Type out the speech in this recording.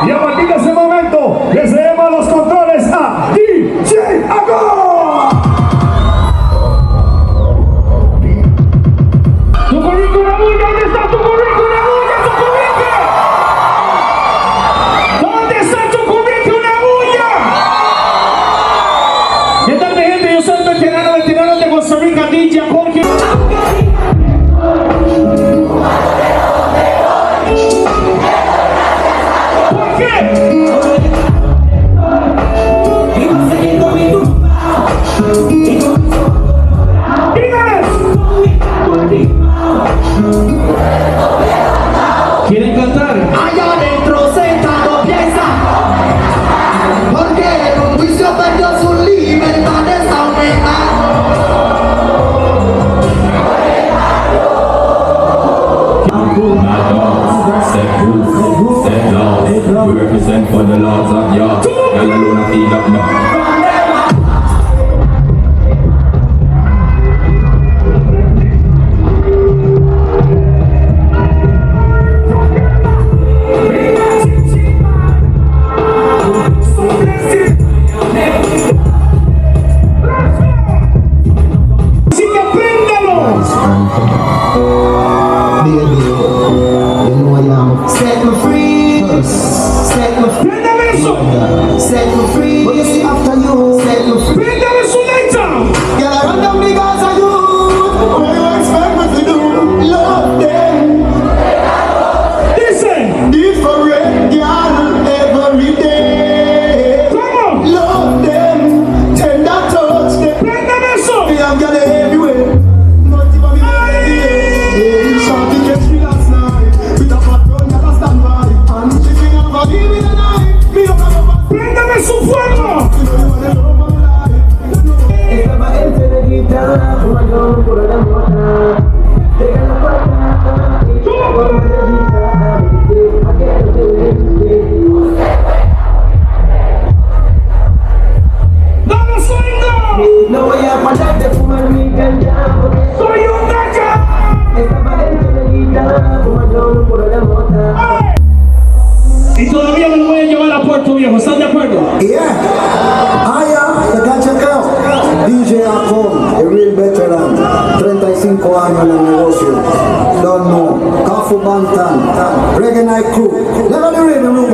Y a partir de ese momento, le cedemos los controles a DJ Ago. Tu currículum, ¿dónde está tu currículum? ¿Dónde está tu currículum, bulla? ¿Qué tal, mi gente? Yo soy el veterano de Costa Rica, DJ Jorge. ¿Por qué? ¿Quieren cantar? Allá adentro sentado piensa, porque un juicio perdió su libertad de esa humedad. We represent for the lords of Yah. Y'all alone I feel up now. Set me free, set me free, set me free. What you see after you? Set me free. Girl, I run down because of you. What you expect me to do? Love them. Listen. Different girl every day. Love them. Tender touch them. Me have girl everywhere. Not even me baby. Shot to catch me last night. With a fat gun, girl I stand by. And she sing out for me with a knife. Me don't have a bad. Préndame su fuego. You know you wanna love my life. Estaba entre la guitarra, fumando por la mota. Llega la puerta y la forma de guitarra. ¿A qué no te viste? ¡Dame sueldo! No voy a parar de fumar mi ganja, porque ¡Soy un naca! estaba entre la guitarra, fumando por la mota. Y todavía me lo voy a llevar a Puerto Viejo, ¿están de acuerdo? Yeah, I am the Ganja Girl, DJ Akon, a real veteran, 35 años en el negocio, don't know, Kafu Bantan, Reggae Night Crew, never the rhythm,